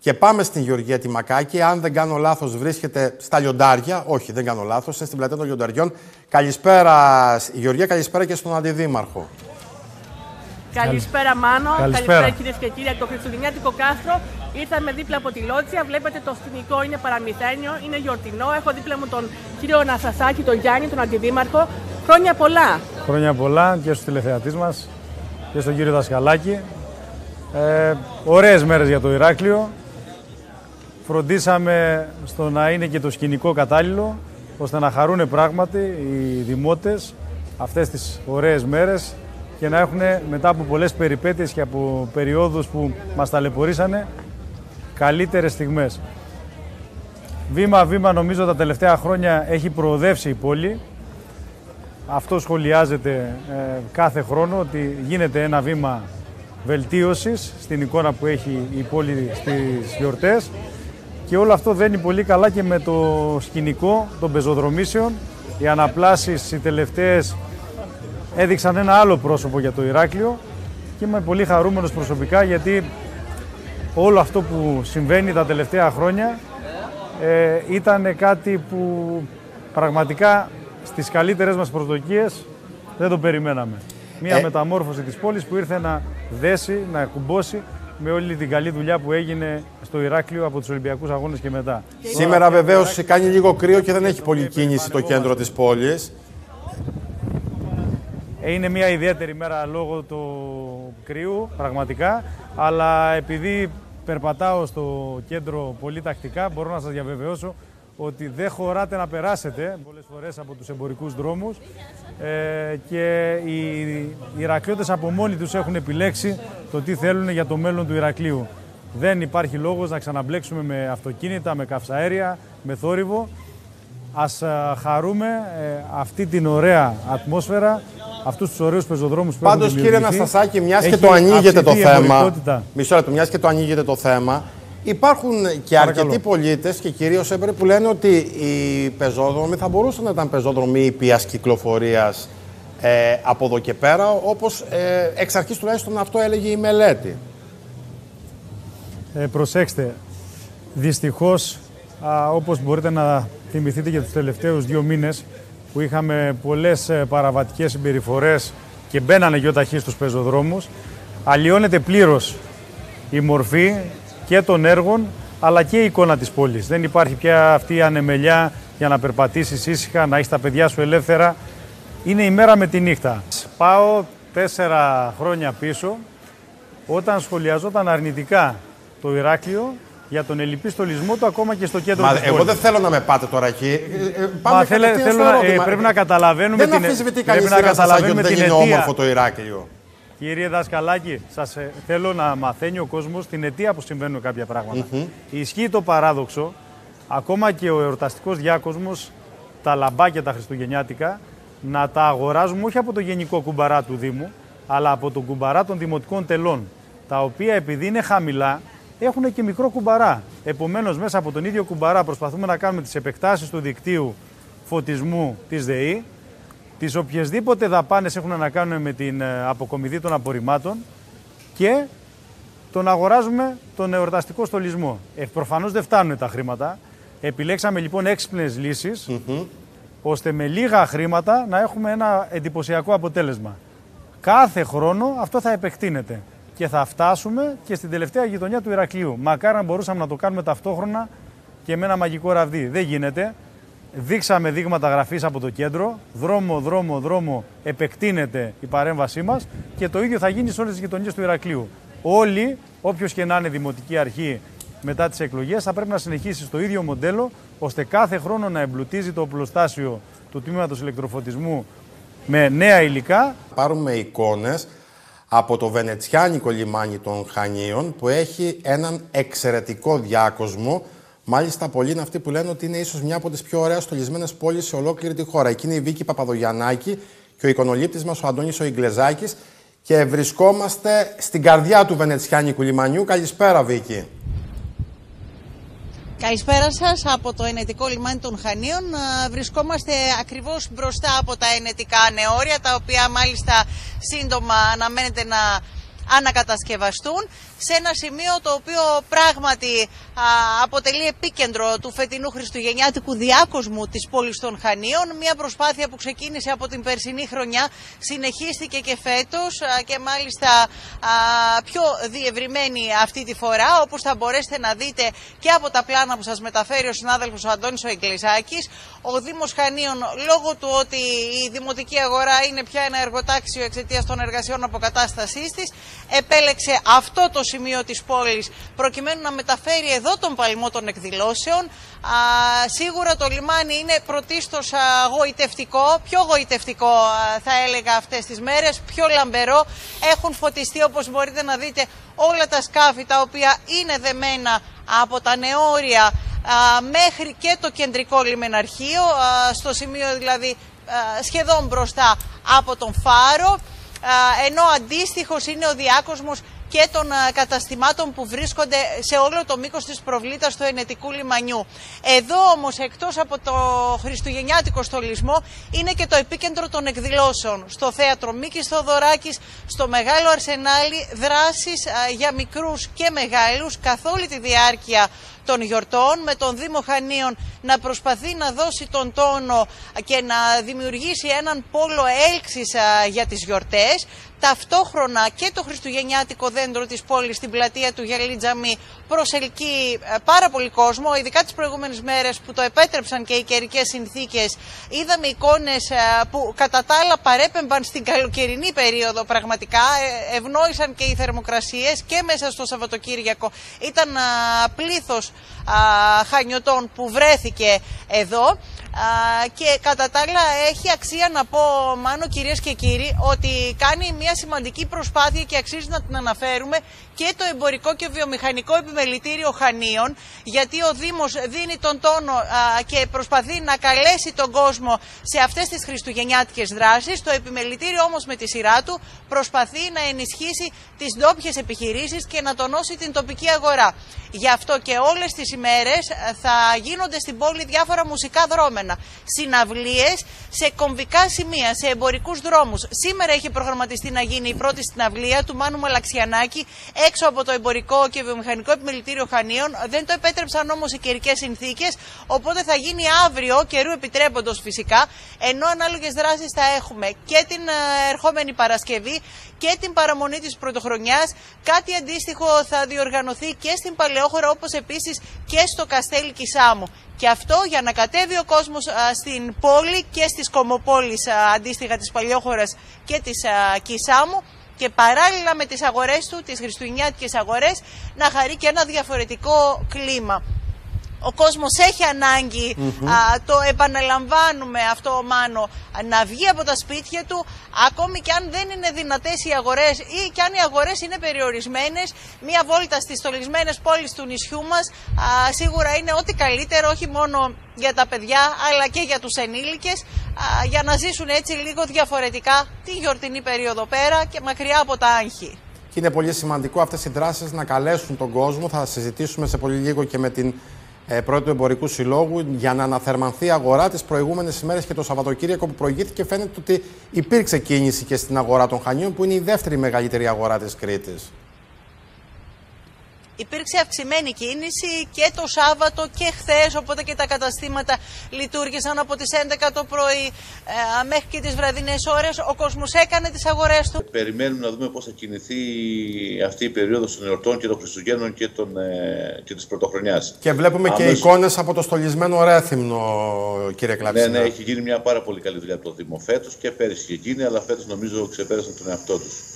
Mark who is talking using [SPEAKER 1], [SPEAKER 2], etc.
[SPEAKER 1] Και πάμε στην Γεωργία τη Μακάκη. Αν δεν κάνω λάθος, βρίσκεται στα Λιοντάρια. Όχι, δεν κάνω λάθος. Είναι στην πλατεία των Λιονταριών. Καλησπέρα, Γεωργία, καλησπέρα και στον Αντιδήμαρχο.
[SPEAKER 2] Καλησπέρα, Μάνο. Καλησπέρα, κυρίες και κύριοι. Το χριστουγεννιάτικο κάστρο. Ήρθαμε δίπλα από τη Λότσια. Βλέπετε το σκηνικό είναι παραμυθένιο, είναι γιορτινό. Έχω δίπλα μου τον κύριο Αναστασάκη, τον Γιάννη, τον Αντιδήμαρχο. Χρόνια πολλά.
[SPEAKER 3] Χρόνια πολλά και στους τηλεθεατές μας και στον κύριο Δασκαλάκη. Ωραίες μέρες για το Ηράκλειο. Φροντίσαμε στο να είναι και το σκηνικό κατάλληλο, ώστε να χαρούν πράγματι οι δημότες αυτές τις ωραίες μέρες και να έχουν, μετά από πολλές περιπέτειες και από περιόδους που μας ταλαιπωρήσανε, καλύτερες στιγμές. Βήμα-βήμα νομίζω τα τελευταία χρόνια έχει προοδεύσει η πόλη. Αυτό σχολιάζεται κάθε χρόνο, ότι γίνεται ένα βήμα βελτίωσης στην εικόνα που έχει η πόλη στις γιορτές. Και όλο αυτό δένει πολύ καλά και με το σκηνικό των πεζοδρομήσεων. Οι αναπλάσεις οι τελευταίες έδειξαν ένα άλλο πρόσωπο για το Ηράκλειο και είμαι πολύ χαρούμενος προσωπικά, γιατί όλο αυτό που συμβαίνει τα τελευταία χρόνια ήταν κάτι που πραγματικά στις καλύτερες μας προσδοκίες δεν το περιμέναμε. Μια μεταμόρφωση της πόλης που ήρθε να δέσει, να κουμπώσει με όλη την καλή δουλειά που έγινε στο Ηράκλειο από τους Ολυμπιακούς Αγώνες και μετά.
[SPEAKER 1] Σήμερα βεβαίως κάνει λίγο κρύο και δεν έχει πολλή κίνηση το κέντρο της πόλης.
[SPEAKER 3] Είναι μια ιδιαίτερη μέρα λόγω του κρύου, πραγματικά, αλλά επειδή περπατάω στο κέντρο πολύ τακτικά, μπορώ να σας διαβεβαιώσω ότι δεν χωράτε να περάσετε πολλές φορές από τους εμπορικούς δρόμους και οι Ηρακλειώτες από μόνοι τους έχουν επιλέξει το τι θέλουν για το μέλλον του Ηρακλείου. Δεν υπάρχει λόγος να ξαναμπλέξουμε με αυτοκίνητα, με καυσαέρια, με θόρυβο. Ας χαρούμε αυτή την ωραία ατμόσφαιρα, αυτούς τους ωραίους πεζοδρόμους που
[SPEAKER 1] πάντως,
[SPEAKER 3] έχουν
[SPEAKER 1] κύριε Αναστασάκη, μιας και το ανοίγεται το θέμα, μισό λεπτό, μιας και το ανοίγεται το θέμα, υπάρχουν και αρκετοί πολίτες και κυρίως έμποροι που λένε ότι οι πεζόδρομοι θα μπορούσαν να ήταν πεζόδρομοι ήπιας κυκλοφορίας από εδώ και πέρα, όπως εξ αρχής τουλάχιστον αυτό έλεγε η μελέτη.
[SPEAKER 3] Προσέξτε, δυστυχώς, όπως μπορείτε να θυμηθείτε και τους τελευταίους 2 μήνες, που είχαμε πολλές παραβατικές συμπεριφορές και μπαίνανε γιοταχή στους πεζοδρόμους, αλλοιώνεται πλήρως η μορφή και των έργων, αλλά και η εικόνα της πόλης. Δεν υπάρχει πια αυτή η ανεμελιά για να περπατήσεις ήσυχα, να έχεις τα παιδιά σου ελεύθερα. Είναι η μέρα με τη νύχτα. Πάω 4 χρόνια πίσω, όταν σχολιαζόταν αρνητικά το Ηράκλειο για τον ελλειπή στολισμό του ακόμα και στο κέντρο της πόλης.
[SPEAKER 1] Εγώ δεν θέλω να με πάτε τώρα εκεί.
[SPEAKER 3] Πρέπει να καταλαβαίνουμε
[SPEAKER 1] δεν αμφισβητεί κανείς ότι δεν είναι όμορφο το Ηράκλειο.
[SPEAKER 3] Κύριε Δασκαλάκη, θέλω να μαθαίνει ο κόσμος την αιτία που συμβαίνουν κάποια πράγματα. Ισχύει το παράδοξο, ακόμα και ο εορταστικός διάκοσμος, τα λαμπάκια τα χριστουγεννιάτικα, να τα αγοράζουμε όχι από το γενικό κουμπαρά του Δήμου, αλλά από τον κουμπαρά των δημοτικών τελών, τα οποία επειδή είναι χαμηλά, έχουν και μικρό κουμπαρά. Επομένως, μέσα από τον ίδιο κουμπαρά προσπαθούμε να κάνουμε τις επεκτάσεις του δικτύου φωτισμού της ΔΕΗ, τις οποιασδήποτε δαπάνες έχουν να κάνουν με την αποκομιδή των απορριμμάτων και τον αγοράζουμε τον εορταστικό στολισμό. Προφανώς δεν φτάνουν τα χρήματα. Επιλέξαμε λοιπόν έξυπνες λύσεις, ώστε με λίγα χρήματα να έχουμε ένα εντυπωσιακό αποτέλεσμα. Κάθε χρόνο αυτό θα επεκτείνεται και θα φτάσουμε και στην τελευταία γειτονιά του Ηρακλείου. Μακάρι να μπορούσαμε να το κάνουμε ταυτόχρονα και με ένα μαγικό ραβδί. Δεν γίνεται. Δείξαμε δείγματα γραφής από το κέντρο. Δρόμο επεκτείνεται η παρέμβασή μας και το ίδιο θα γίνει σε όλες τις γειτονιές του Ηρακλείου. Όλοι, όποιος και να είναι δημοτική αρχή μετά τις εκλογές, θα πρέπει να συνεχίσει στο ίδιο μοντέλο, ώστε κάθε χρόνο να εμπλουτίζει το οπλοστάσιο του τμήματος ηλεκτροφωτισμού με νέα υλικά.
[SPEAKER 1] Πάρουμε εικόνες από το βενετσιάνικο λιμάνι των Χανίων, που έχει έναν εξαιρετικό διάκοσμο. Μάλιστα, πολλοί είναι αυτοί που λένε ότι είναι ίσως μια από τις πιο ωραίες στολισμένες πόλεις σε ολόκληρη τη χώρα. Εκεί είναι η Βίκη Παπαδογιαννάκη και ο εικονολήπτης μας ο Αντώνης ο Ιγκλεζάκης και βρισκόμαστε στην καρδιά του βενετσιάνικου λιμανιού. Καλησπέρα, Βίκη.
[SPEAKER 4] Καλησπέρα σας από το ενετικό λιμάνι των Χανίων. Βρισκόμαστε ακριβώς μπροστά από τα ενετικά ανεώρια, τα οποία μάλιστα σύντομα αναμένεται να ανακατασκευαστούν. σε ένα σημείο το οποίο πράγματι αποτελεί επίκεντρο του φετινού χριστουγεννιάτικου διάκοσμου της πόλης των Χανίων. Μια προσπάθεια που ξεκίνησε από την περσινή χρονιά, συνεχίστηκε και φέτος και μάλιστα πιο διευρυμένη αυτή τη φορά, όπως θα μπορέσετε να δείτε και από τα πλάνα που σας μεταφέρει ο συνάδελφος ο Αντώνης ο Εγκλησάκης. Ο Δήμος Χανίων, λόγω του ότι η δημοτική αγορά είναι πια ένα εργοτάξιο εξαιτίας των εργασιών αποκατάστασής της, επέλεξε αυτό το σημείο της πόλης προκειμένου να μεταφέρει εδώ τον παλμό των εκδηλώσεων. Σίγουρα το λιμάνι είναι πρωτίστως γοητευτικό, πιο γοητευτικό θα έλεγα αυτές τις μέρες, πιο λαμπερό. Έχουν φωτιστεί, όπως μπορείτε να δείτε, όλα τα σκάφη τα οποία είναι δεμένα από τα νεόρια μέχρι και το κεντρικό λιμεναρχείο, στο σημείο δηλαδή σχεδόν μπροστά από τον Φάρο, ενώ αντίστοιχος είναι ο διάκοσμος και των καταστημάτων που βρίσκονται σε όλο το μήκος της προβλήτας του Ενετικού λιμανιού. Εδώ όμως, εκτός από το χριστουγεννιάτικο στολισμό, είναι και το επίκεντρο των εκδηλώσεων. Στο θέατρο Μίκης Θοδωράκης, στο Μεγάλο Αρσενάλι, δράσεις για μικρούς και μεγάλους καθ' όλη τη διάρκεια των γιορτών, με τον Δήμο Χανίων να προσπαθεί να δώσει τον τόνο και να δημιουργήσει έναν πόλο έλξης για τις γιορτές. Ταυτόχρονα και το χριστουγεννιάτικο δέντρο της πόλης στην πλατεία του Γελή Τζαμί προσελκύει πάρα πολύ κόσμο, ειδικά τις προηγούμενες μέρες που το επέτρεψαν και οι καιρικές συνθήκες. Είδαμε εικόνες που κατά τα άλλα παρέπεμπαν στην καλοκαιρινή περίοδο πραγματικά, ευνόησαν και οι θερμοκρασίες και μέσα στο Σαββατοκύριακο ήταν πλήθος χανιωτών που βρέθηκε εδώ. Και κατά τα άλλα έχει αξία να πω, Μάνο, κυρίες και κύριοι, ότι κάνει μια σημαντική προσπάθεια και αξίζει να την αναφέρουμε και το Εμπορικό και Βιομηχανικό Επιμελητήριο Χανίων, γιατί ο Δήμος δίνει τον τόνο και προσπαθεί να καλέσει τον κόσμο σε αυτές τις χριστουγεννιάτικες δράσεις. Το Επιμελητήριο όμως με τη σειρά του προσπαθεί να ενισχύσει τις ντόπιες επιχειρήσεις και να τονώσει την τοπική αγορά. Γι' αυτό και όλες τις ημέρες θα γίνονται στην πόλη διάφορα μουσικά δρόμενα, συναυλίες σε κομβικά σημεία, σε εμπορικούς δρόμους. Σήμερα έχει προγραμματιστεί να γίνει η πρώτη συναυλία του Μάνου Μαλαξιανάκη έξω από το Εμπορικό και Βιομηχανικό Επιμελητήριο Χανίων. Δεν το επέτρεψαν όμως οι καιρικές συνθήκες, οπότε θα γίνει αύριο, καιρού επιτρέποντος φυσικά, ενώ ανάλογες δράσεις θα έχουμε και την ερχόμενη Παρασκευή και την παραμονή της Πρωτοχρονιάς. Κάτι αντίστοιχο θα διοργανωθεί και στην Παλαιόχώρα, όπως επίσης και στο Καστέλι Κισάμου. Και αυτό για να κατέβει ο κόσμος στην πόλη και στις κομμοπόλεις αντίστοιχα της Παλαιόχωρας και της Κισάμου, και παράλληλα με τις αγορές του, τις χριστουγεννιάτικες αγορές, να χαρεί και ένα διαφορετικό κλίμα. Ο κόσμος έχει ανάγκη, το επαναλαμβάνουμε αυτό, Μάνο, να βγει από τα σπίτια του, ακόμη και αν δεν είναι δυνατές οι αγορές ή και αν οι αγορές είναι περιορισμένες. Μία βόλτα στις στολισμένες πόλεις του νησιού μας σίγουρα είναι ό,τι καλύτερο, όχι μόνο για τα παιδιά αλλά και για τους ενήλικες, για να ζήσουν έτσι λίγο διαφορετικά τη γιορτινή περίοδο πέρα και μακριά από τα άγχη.
[SPEAKER 1] Και είναι πολύ σημαντικό αυτές οι δράσεις να καλέσουν τον κόσμο. Θα συζητήσουμε σε πολύ λίγο και με την Πρόεδρο του Εμπορικού Συλλόγου για να αναθερμανθεί η αγορά τις προηγούμενες ημέρες και το Σαββατοκύριακο που προηγήθηκε. Φαίνεται ότι υπήρξε κίνηση και στην αγορά των Χανίων, που είναι η δεύτερη μεγαλύτερη αγορά της Κρήτης.
[SPEAKER 4] Υπήρξε αυξημένη κίνηση και το Σάββατο και χθες, οπότε και τα καταστήματα λειτουργήσαν από τις 11 το πρωί μέχρι και τις βραδινές ώρες. Ο κόσμος έκανε τις αγορές του.
[SPEAKER 5] Περιμένουμε να δούμε πώς θα κινηθεί αυτή η περίοδος των εορτών και των Χριστουγέννων και της Πρωτοχρονιάς.
[SPEAKER 1] Και βλέπουμε και εικόνες από το στολισμένο Ρέθυμνο, κύριε Κλαψίνα.
[SPEAKER 5] Ναι, έχει γίνει μια πάρα πολύ καλή δουλειά από το Δήμο φέτος, και πέρυσι είχε γίνει, αλλά φέτος νομίζω ξεπέρασαν τον εαυτό τους.